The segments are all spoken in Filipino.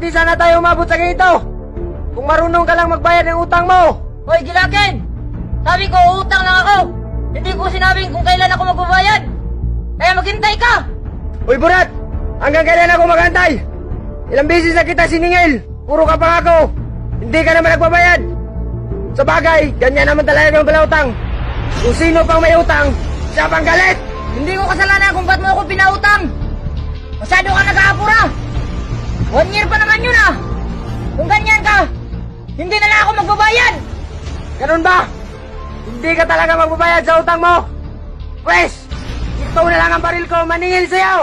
hindi sana tayo umabot sa ganito. Kung marunong ka lang magbayad ng utang mo. Hoy, Gilakin! Sabi ko, utang lang ako. Hindi ko sinabing kung kailan ako magbabayad. Kaya maghintay ka! Uy, Burat! Hanggang kailan ako magantay? Ilang beses na kita siningil. Puro ka pangako. Hindi ka naman nagbabayad. Sa bagay, ganyan naman talaga yung palautang. Kung sino pang may utang, siya pang galit. Hindi ko kasalanan kung ba't mo ako pinautang. Masyado ka nag-aapura. 1 year pa naman yun ah. Kung ganyan ka, hindi na lang ako magbabayad. Ganun ba? Hindi ka talaga magbabayad sa utang mo? Pwes, ito na lang ang baril ko maningil sa'yo.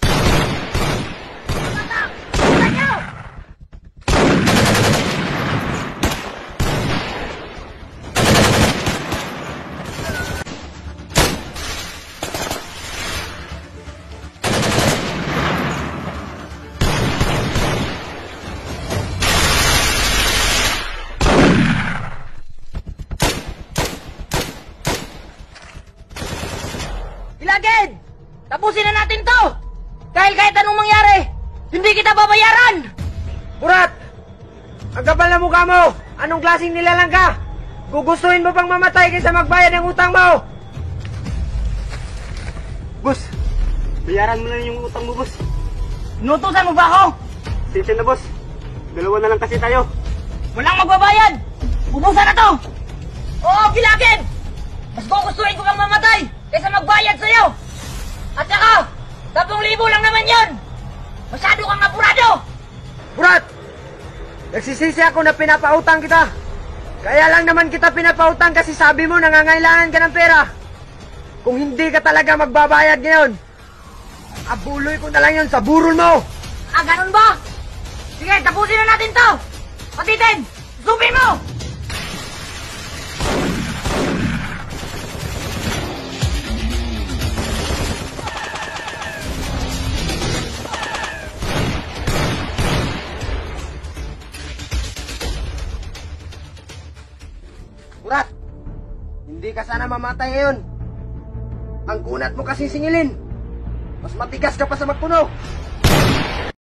Ilagid! Tapusin na natin to! Dahil kahit anong mangyari, hindi kita babayaran! Burat! Ang kapal na mukha mo! Anong klaseng nilalang ka? Gugustuhin mo pang mamatay kaysa magbayad ng utang mo! Boss, bayaran mo na yung utang mo, boss. Inutusan mo ba ako? Sensya na, boss. Dalawa na lang kasi tayo. Walang magbabayad! Ubusan na to! Oo, Gilagid! Mas gugustuhin ko kang mamatay kaysa magbayad sa'yo! At saka, 10,000 lang naman yun! Masyado kang apurado! Burat! Nagsisisi ako na pinapautang kita. Kaya lang naman kita pinapautang kasi sabi mo nangangailangan ka ng pera. Kung hindi ka talaga magbabayad ngayon, abuloy ko na lang yun sa burol mo! Ah, ganun ba? Sige, tapusin na natin to! Patitin! Zupin mo! Burat! Hindi ka sana mamatay ngayon. Ang kunat mo kasi singilin. Mas matigas ka pa sa magpuno.